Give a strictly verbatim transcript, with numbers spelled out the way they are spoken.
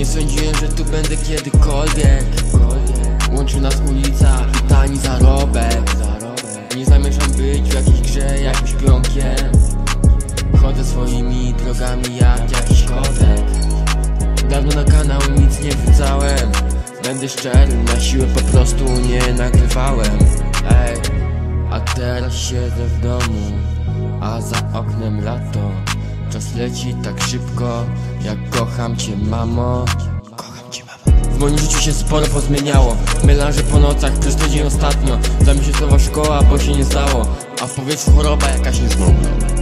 Nie sądziłem, że tu będę kiedykolwiek. Łączy nas ulica i tani zarobek. Nie zamierzam być w jakiejś grze, jakimś pionkiem. Chodzę swoimi drogami jak jakiś kotek. Dawno na kanał nic nie wrzucałem. Będę szczery, na siłę po prostu nie nagrywałem. Ej, a teraz siedzę w domu, a za oknem lato. Czas leci tak szybko, jak kocham cię, mamo. Kocham cię, mamo. W moim życiu się sporo pozmieniało. Melanże po nocach, przez tydzień ostatnio. Zamiesięcznowa szkoła, bo się nie zdało. A w powietrzu choroba jakaś niezmowna.